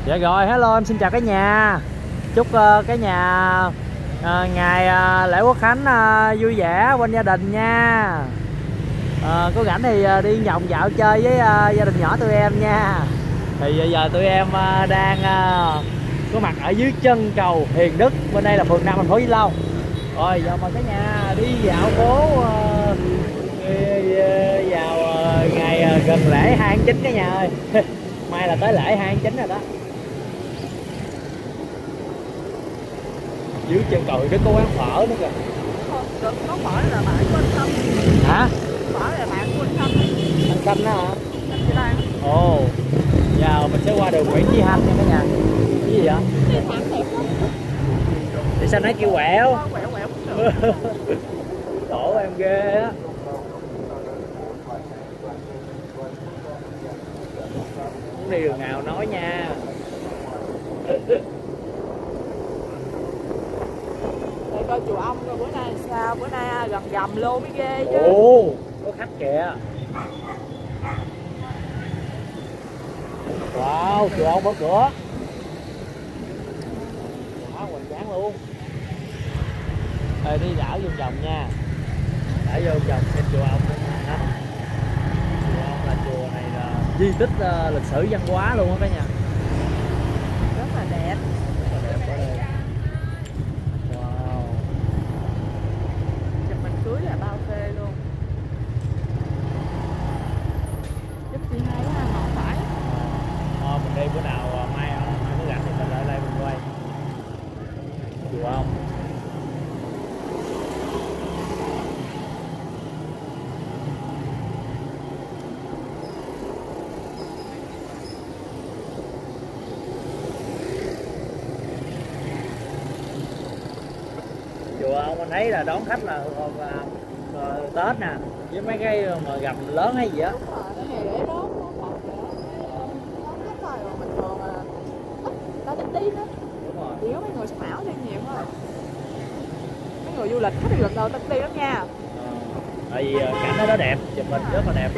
Dạ rồi, hello, em xin chào cả nhà. Chúc cả nhà ngày lễ Quốc Khánh vui vẻ bên gia đình nha. Có rảnh thì đi vòng dạo chơi với gia đình nhỏ tụi em nha. Thì bây giờ tụi em đang có mặt ở dưới chân cầu Hiền Đức. Bên đây là phường 5 thành phố Vĩnh Long. Rồi giờ mời cả nhà đi dạo phố vào ngày gần lễ 2 tháng 9 cả nhà ơi. Mai là tới lễ 2 tháng 9 rồi đó. Dưới chân cầu Hiền Đức có quán phở nữa kìa. Có phở là bạn của anh Khanh. Hả? Phở là bạn của anh Khanh. Anh Khanh đó hả? Khanh Chị Lan. Ồ. Giờ mình sẽ qua đường Nguyễn Chí Hanh nha cả nhà. Cái gì vậy? Đi thẳng đẹp lắm. Thì sao nói kêu quẹo? Quẹo quẹo cũng được. Tổ em ghê á. Muốn đi đường nào nói nha. Để coi chùa ông rồi bữa nay sao? Bữa nay gần gầm luôn mới ghê chứ. Ồ, có khách kìa. Wow, chùa ông mở cửa. Quá hoành tráng luôn. Đi đảo vòng vòng nha. Đảo vô vòng xem chùa ông luôn nha. Chùa ông là chùa này là di tích lịch sử văn hóa luôn á cả nhà. Rất là đẹp. Rất là đẹp ở đây. Wow. Chụp mình cưới là bao phê luôn. Giúp chị hai quá mà không phải. Mình đi bữa nào mai mới rảnh thì mình lại đây mình quay. Chùa ông. Chùa ông anh thấy là đón khách là Tết nè, với mấy cái mà gầm lớn hay gì á. Đúng rồi, cái này để đón Phật nữa. Đón khách thôi, còn bình thường là ta tính đi đó. Đúng rồi. Chỉ có mấy người sống ảo đi nhiều thôi. Mấy người du lịch khách thì lần đầu tính đi lắm nha. Tại vì cảnh đó đẹp, chụp mình rất là đẹp.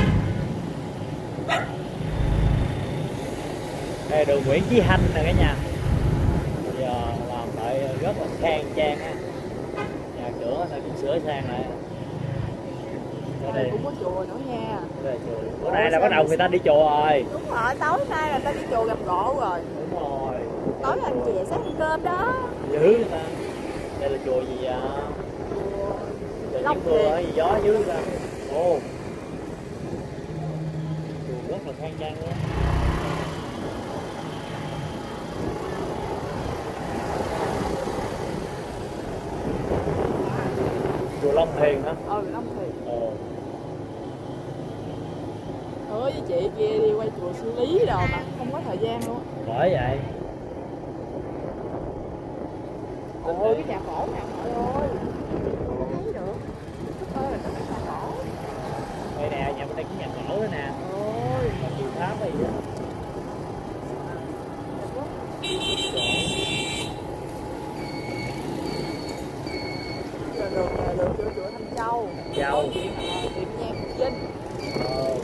Đây đường Nguyễn Chí Hanh nè cả nhà. Bây giờ làm lại rất là khang trang á. Nhà cửa ta cũng sửa sang lại. Đây cũng có chùa nữa nha. Đây chùa. Bữa nay là bắt đầu người ta đi chùa rồi. Đúng rồi, tối nay là ta đi chùa gặp gộ rồi. Đúng rồi. Tối anh chị sáng ăn cơm đó. Dữ người ta. Đây là chùa gì vậy? Chùa Long mưa Thiền. hay gì gió dưới ra. Ồ. Chùa rất là khang trang luôn. Chùa Long Thiền hả? Long Thiền. Ồ. Với chị kia đi quay chùa Xử Lý rồi mà không có thời gian luôn. Bởi vậy. Ôi cái nhà cổ nè mọi ơi. Không thấy được. Ơi là cái nhà cổ. Đây nè, nhà bên đây cũng nhà cổ nữa nè. Ôi, Mà chùa tháp hay gì đó. đường chùa Thanh Châu. Châu. Tiệm nhang Phục Vinh. Ờ.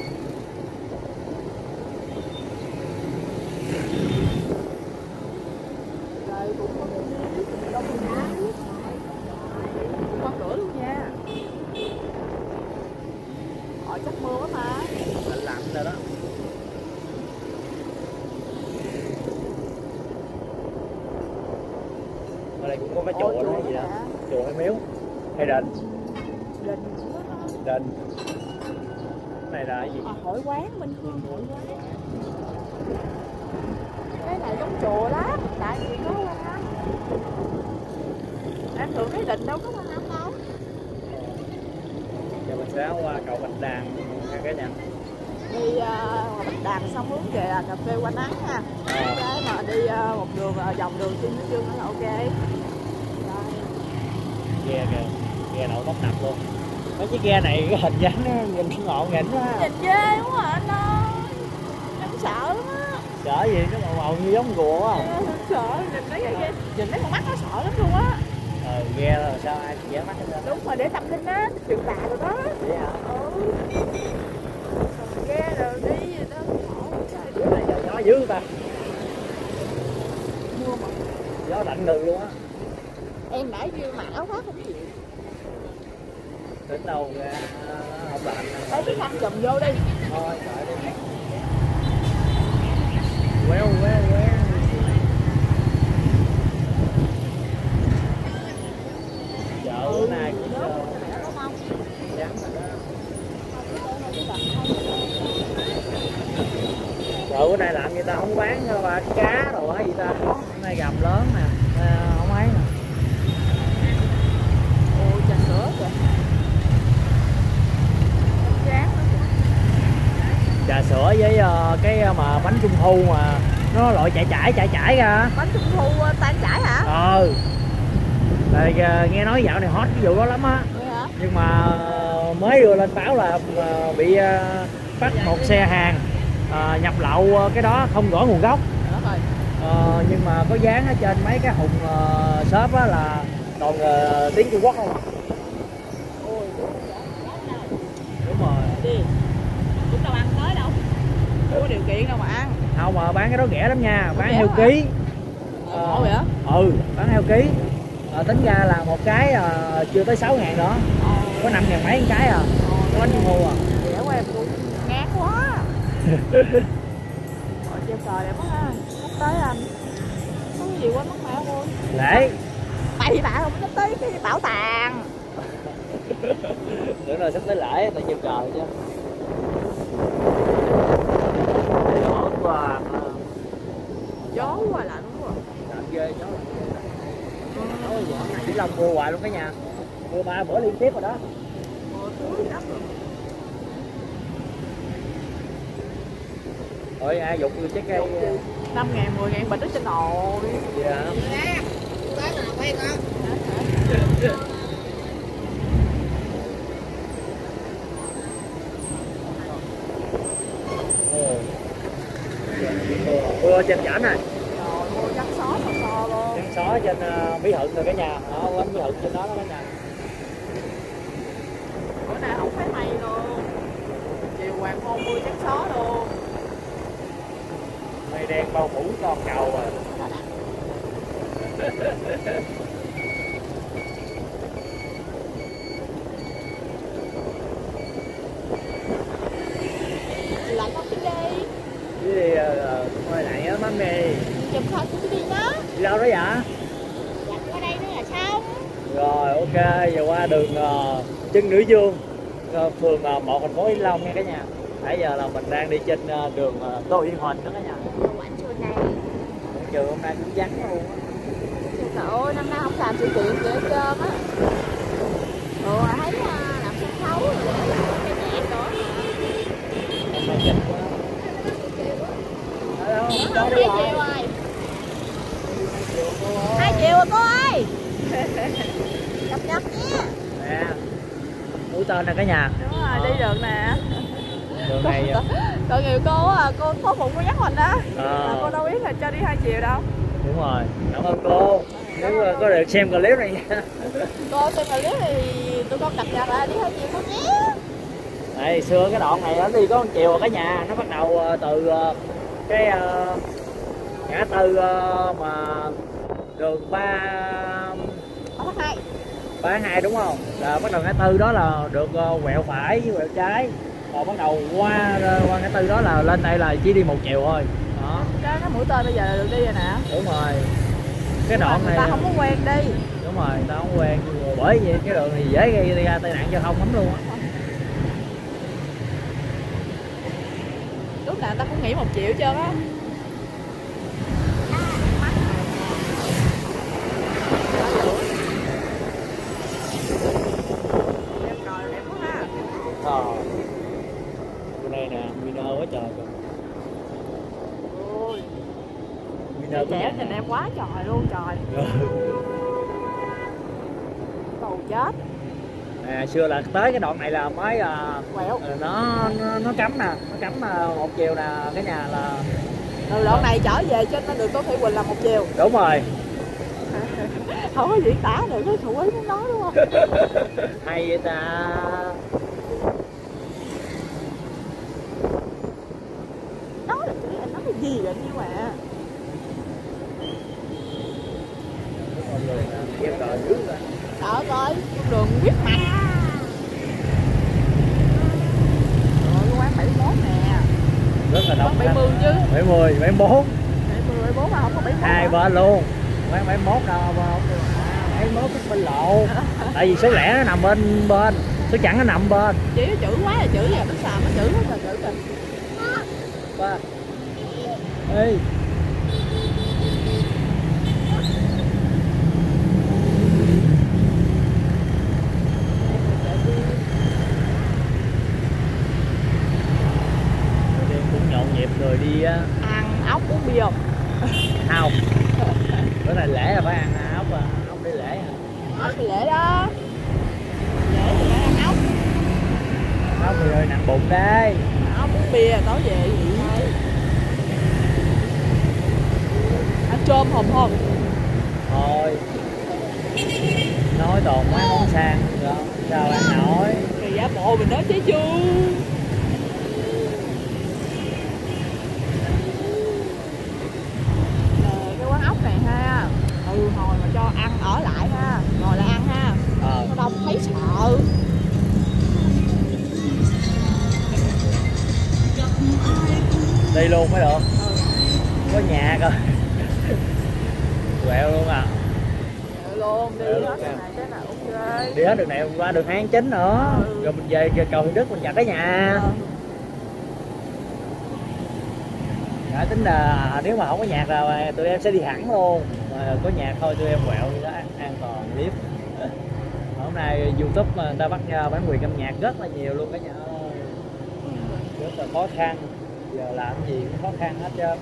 Đây cũng có đông người qua cửa luôn nha. Họ chắc mưa quá mà. Lạnh lạnh rồi đó. Ở đây cũng có cái chùa đó hay gì đó. Chùa hay miếu hay đền? Đền. Đền. Cái này là cái gì? Hội quán, Minh Hương hội quán. Cái này giống chùa lắm, tại vì có quan âm. Em thường thấy định đâu có quan âm đâu. Giờ mình sẽ qua cầu Bạch Đằng nha cả nhà. Đi Bạch Đằng xong hướng về là cà phê Qua Nắng nha. Cái mà đi một đường vòng đường Trương Mỹ Trương là ok. Rồi. Ghe kìa, ghe đậu tấp nập luôn. Mấy chiếc ghe này cái hình dáng nó nhìn ngộ nghĩnh quá. Nhìn ghê đúng rồi anh ơi. Em sợ lắm á. Sợ gì nó màu màu như giống rùa á. Sợ, nhìn mấy con mắt nó sợ lắm luôn á. Ghe là sao ai dễ mắt hết. Đúng rồi, để tâm linh á, trường bà rồi đó. Vậy hả? Ghe rồi đi gì đó. Bữa này giờ gió dữ ta. Gió lạnh người luôn á. Em nãy vừa mặc áo khoác không chịu. Đến đâu ra không lạnh. Lấy cái khăn chùm vô đi. Thôi đợi đi. Quéo quéo quéo. Chợ này cũng vắng rồi đó. Chợ bữa nay làm người ta không bán ba cá đồ hay gì ta. Hôm nay gầm lớn nè, không ấy nè. Ôi trà sữa kìa. Trà sữa với cái mà bánh trung thu mà nó loại chạy ra. Bánh trung thu tan chảy hả? Rồi nghe nói dạo này hot cái vụ đó lắm á. Vậy hả? Nhưng mà mới đưa lên báo là bị bắt một xe hàng nhập lậu cái đó không rõ nguồn gốc. Rồi. Nhưng mà có dán ở trên mấy cái hùng shop á là toàn tiếng Trung Quốc không. Đúng rồi. Đi. Cũng đâu ăn tới đâu. Không có điều kiện đâu mà ăn. Không mà bán cái đó rẻ lắm nha, bán theo hả? ký. Ồ vậy hả? Bán theo ký. Tính ra là một cái chưa tới 6.000 nữa. Có 5.000 mấy cái à. Cái bánh trung thu à. Rẻ quá em cũng ngán quá. Ôi treo cờ đẹp quá ha. Sắp tới anh. Có cái gì quên mất mẹ ơi. Lễ. Bậy bạ không sắp tới cái bảo tàng. Nữa rồi sắp tới lễ tại treo cờ chứ. Gió quá lạnh quá. Lạnh ghê gió. Chỉ Long mưa hoài luôn cả nhà. Mưa 3 bữa liên tiếp rồi đó. Ôi ai dục người trái cây 5.000 10.000 bịch đó trên nồi. Dạ. Mưa trên chảnh này. Rồi mua trắng xó so luôn. Trắng xó trên Mỹ Thuận rồi cả nhà. Đó, quán Mỹ Thuận trên đó đó cả nhà. Bữa nay không thấy mây luôn. Chiều hoàng hôn mưa trắng xó luôn. Mây đen bao phủ con cầu rồi. Lạnh không chứ đi. Chứ thôi lại á mắm đi. Chụp thôi chứ đi đó. Đi đâu đó vậy? Lạnh qua đây nữa là xong. Rồi ok, giờ qua đường Chân Nữ Dương, phường 1 thành phố Vĩnh Long nha cả nhà. Nãy giờ là mình đang đi trên đường Tô Yên Huỳnh đó cả nhà. Quảng trường này. Trường hôm nay cũng vắng luôn á. Trời ơi, năm nay không làm sự kiện gì hết trơn á. Thấy làm sân khấu rồi cái nhạc đó. Hôm nay dịch quá. Hello, Không, 2 triệu rồi. 2 triệu rồi cô ơi. Cập nhật nha. Nè, mũi tên nè cả nhà. Đúng rồi, đi được nè. Đường này Còn nhiều cô Phó Phụng có nhắc mình đó. Cô đâu biết là cho đi 2 triệu đâu. đúng rồi, cảm ơn cô. Nếu có được xem clip này nha. Cô xem clip thì tụi con cập nhật lại đi 2 triệu cô nhé. Đây, xưa cái đoạn này nó đi có 1 chiều rồi cả nhà. Nó bắt đầu từ cái ngã tư mà đường 32 đúng không? Là bắt đầu ngã tư đó là được quẹo phải với quẹo trái. Còn bắt đầu qua ngã tư đó là lên đây là chỉ đi 1 chiều thôi. Đó. Cái mũi tên bây giờ là được đi rồi nè. Đúng rồi. Cái đoạn này người ta không có quen đi. Đúng rồi, người ta không quen. Bởi vì cái đường này dễ gây ra tai nạn giao thông lắm luôn á. Lúc nào người ta cũng nghĩ 1 triệu hết trơn á. Bữa nay nè, Miner quá trời kìa. Ôi. Miner Trẻ nhìn em quá trời luôn trời. Cầu chết. À, xưa là tới cái đoạn này là mới quẹo. Nó cấm nè, nó cấm 1 chiều nè cái nhà là. Từ đoạn này trở về trên đường Tô Thị Quỳnh là 1 chiều. Đúng rồi. Không có diễn tả được cái thủ ý muốn nói đúng không? Hay vậy ta. Nói là anh nói cái gì vậy như mà huyết mạch. Rồi cái quán 71 nè. Rất là đông. 70 chứ. 70, 74. 70, 74 mà không có 71. Hai bên luôn. Quán 71 đâu không? 71 cái bên lộ. Tại vì số lẻ nó nằm bên, số chẵn nó nằm bên. Chỉ nó chữ quá là chữ giờ nó xàm nó chữ hết là chữ kìa. Ba. Ê. Cũng nhộn nhịp người đi á. Ăn ốc uống bia không? Không. Bữa này lễ là phải ăn ốc à, ốc đi lễ à. Ốc thì lễ đó. Lễ thì phải ăn ốc. Ốc thì hơi nặng bụng đấy. Ốc uống bia tối về gì? Ăn chôm hòm hòm. Thôi. Nói toàn mấy món sang rồi, sao ăn nổi. Thì giả bộ mình nói chứ chưa. Cái quán ốc này ha, hồi mà cho ăn ở lại ha, ngồi lại ăn ha, nó đông thấy sợ. Đi luôn mới được. Có nhà cơ. Quẹo luôn à. Luôn đi hết cái này cái nào ok. Đi hết đường này qua đường 2/9 nữa. Rồi mình về cầu Hiền Đức mình chặt cái nhà. Đã tính là nếu mà không có nhạc là tụi em sẽ đi hẳn luôn, mà có nhạc thôi tụi em quẹo đi đó, an toàn clip. Hôm nay YouTube mà người ta bắt bán quyền âm nhạc rất là nhiều luôn cả nhà ơi, rất là khó khăn, giờ làm gì cũng khó khăn hết trơn.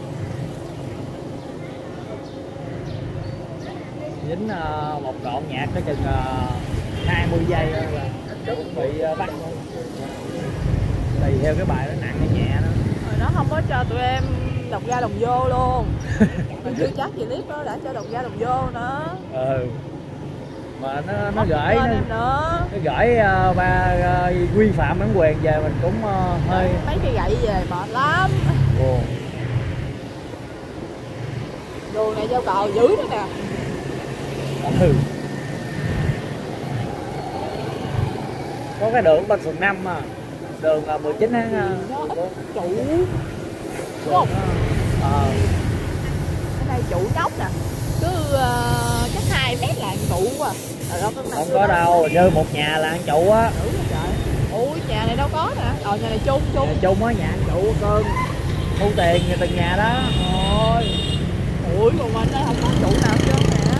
Dính một đoạn nhạc có chừng 20 giây là chuẩn bị bắt luôn, tùy theo cái bài nó nặng hay nhẹ đó. Nó không có cho tụi em đồng ra đồng vô luôn. Mình chưa chắc gì clip nó đã cho đồng ra đồng vô nữa. Mà nó gửi nó gửi vi phạm bản quyền về mình cũng hơi mấy cây gậy về mệt lắm. Đường này giao cờ dữ nữa nè. Có cái đường bên phường 5 mà đường 19 tháng chủ đúng không? Cái này trụ nóc nè, cứ chắc 2 mét là ăn trụ à. Không có đâu, như một nhà là ăn trụ á. Ui nhà này đâu có nè, nhà này chung chung á, nhà ăn trụ cưng thu tiền từng nhà đó. Ui còn bên đây không có trụ nào hết trơn nè.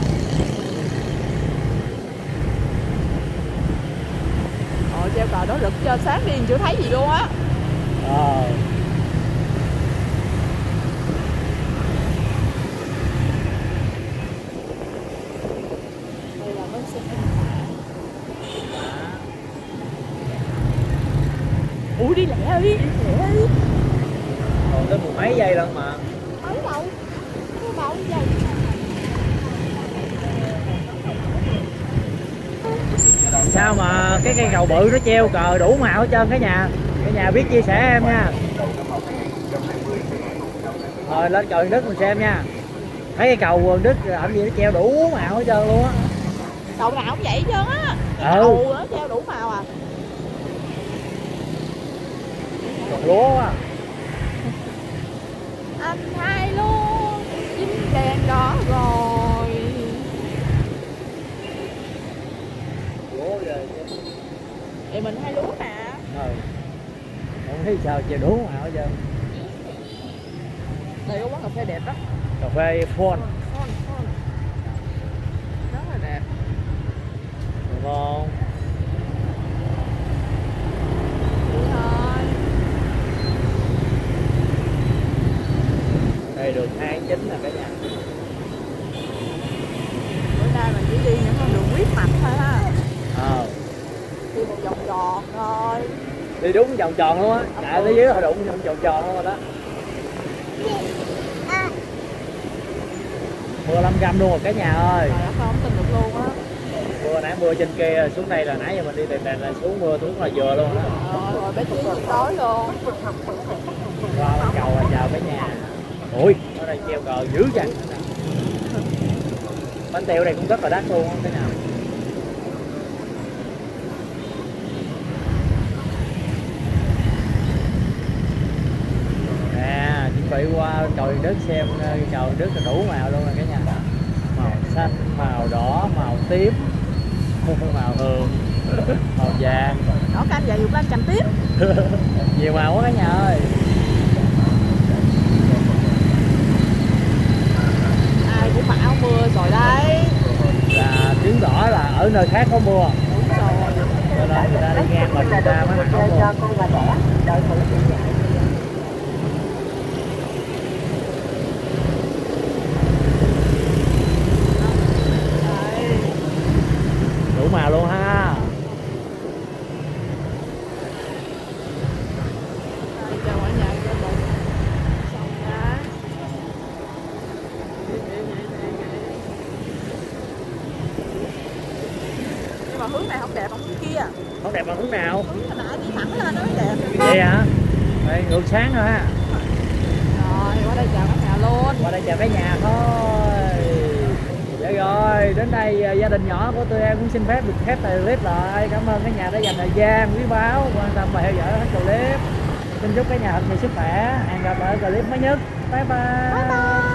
Treo cờ đó rực cho sáng đi chưa thấy gì luôn á. Đây là bến xe An Hòa. Ui đi lẹ đi, Còn tới 10 mấy giây lần mà. Mấy đâu? Có bao nhiêu giây? Sao mà cái cây cầu bự nó treo cờ đủ màu hết trơn cả nhà biết chia sẻ em nha. Rồi lên cầu Hiền Đức mình xem nha. Thấy cái cầu Hiền Đức làm gì nó treo đủ màu hết trơn luôn á. Cầu nào cũng vậy chứ á. Cầu nó treo đủ màu à. Còn lúa quá. Anh hai luôn, chín đèn đỏ rồi. Thì mình hay lúa nè. Không thấy sao chè đủ màu hết trơn. Đây có quán cà phê đẹp đó. Cà phê Phone. Rất là đẹp. Được không? Đi thôi. Đây đường 2/9 là cả nhà. Bữa nay mình chỉ đi những con đường huyết mạch thôi ha. Đi một vòng tròn thôi. Đi đúng vòng tròn luôn á, chạy tới dưới là đụng vòng tròn luôn rồi đó. Mưa 5 gram luôn rồi cả nhà ơi. Trời ơi, không tin được luôn á. Mưa nãy mưa trên kia xuống đây là nãy giờ mình đi đèn là xuống mưa xuống là vừa luôn đó. Rồi bé Chí tối luôn. Qua bánh cầu là chào cả nhà. Ui, ở đây treo cờ dữ vậy. Bánh teo này cũng rất là đắt luôn cái nào. vị qua trời đất xem trời đất là đủ màu luôn rồi cả nhà. Màu xanh, màu đỏ, màu tím, màu hường, màu vàng. Đỏ cam vàng dục lên cành tím. Nhiều màu quá cả nhà ơi. Ai cũng mặc áo mưa rồi đấy. Là chứng tỏ là ở nơi khác có mưa. Đúng rồi. Cho nên người ta đi ngang mà người ta mới mặc áo mưa. Đủ màu luôn ha. Chào mọi nhà cho một xong nha. Nhưng mà hướng này không đẹp, không hướng kia. Không đẹp bằng hướng nào? Hướng hồi nãy đi thẳng lên nó mới đẹp. Vậy hả? Đây, ngược sáng rồi ha. Rồi, qua đây chào cả nhà luôn. Qua đây chào cả nhà thôi. Dạ rồi, đến đây gia đình nhỏ của tụi em cũng xin phép được khép tài clip lại. Cảm ơn cả nhà đã dành thời gian quý báu quan tâm và theo dõi hết clip. Xin chúc cả nhà thật nhiều sức khỏe. Hẹn gặp lại ở clip mới nhất. Bye bye. Bye bye.